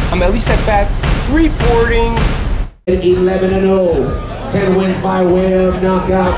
I'm at least at back reporting. 11-0, 10 wins by way of knockout.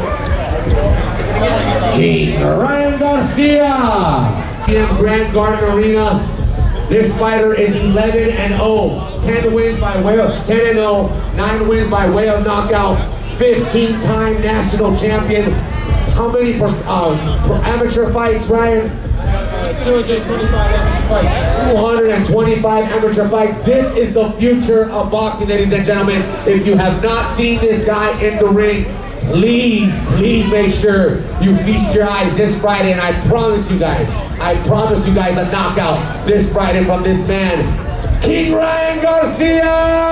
King Ryan Garcia. In Grand Garden Arena, this fighter is 11-0, 10 wins by way of 10-0, 9 wins by way of knockout, 15-time national champion. How many for amateur fights, Ryan? 225 amateur fights. 225 amateur fights. This is the future of boxing, ladies and gentlemen. If you have not seen this guy in the ring, please make sure you feast your eyes this Friday, and I promise you guys a knockout this Friday from this man, King Ryan Garcia!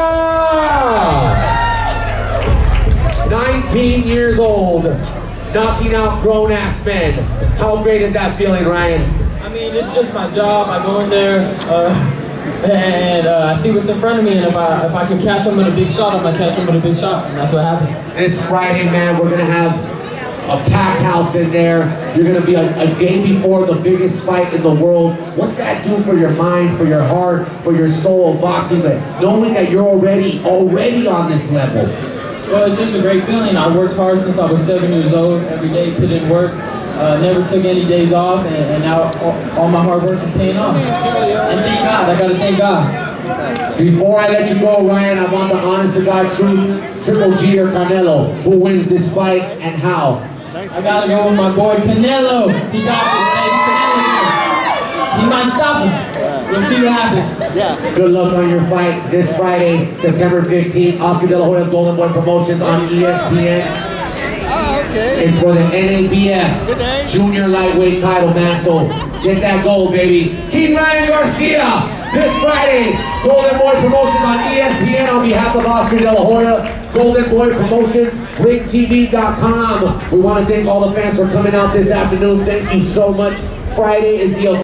19 years old, knocking out grown-ass men. How great is that feeling, Ryan? I mean, it's just my job. I go in there and I see what's in front of me, and if I can catch him with a big shot, I'm gonna catch him with a big shot, and that's what happened. This Friday, man, we're gonna have a packed house in there. You're gonna be a day before the biggest fight in the world. What's that do for your mind, for your heart, for your soul of boxing? But knowing that you're already on this level. Well, it's just a great feeling. I worked hard since I was 7 years old. Every day, put in work. Never took any days off, and now all my hard work is paying off. And thank God, I gotta thank God. Before I let you go, Ryan, I want the honest to God truth, Triple G or Canelo, who wins this fight and how? I gotta go with my boy Canelo. He got this, baby. Canelo. He might stop him. We'll see what happens. Yeah. Good luck on your fight this Friday, September 15th. Oscar De La Hoya's Golden Boy Promotions on ESPN. Okay. It's for the NABF Junior Lightweight title, man, so get that gold, baby. King Ryan Garcia, this Friday, Golden Boy Promotions on ESPN on behalf of Oscar De La Hoya, Golden Boy Promotions, ringtv.com. We want to thank all the fans for coming out this afternoon. Thank you so much. Friday is the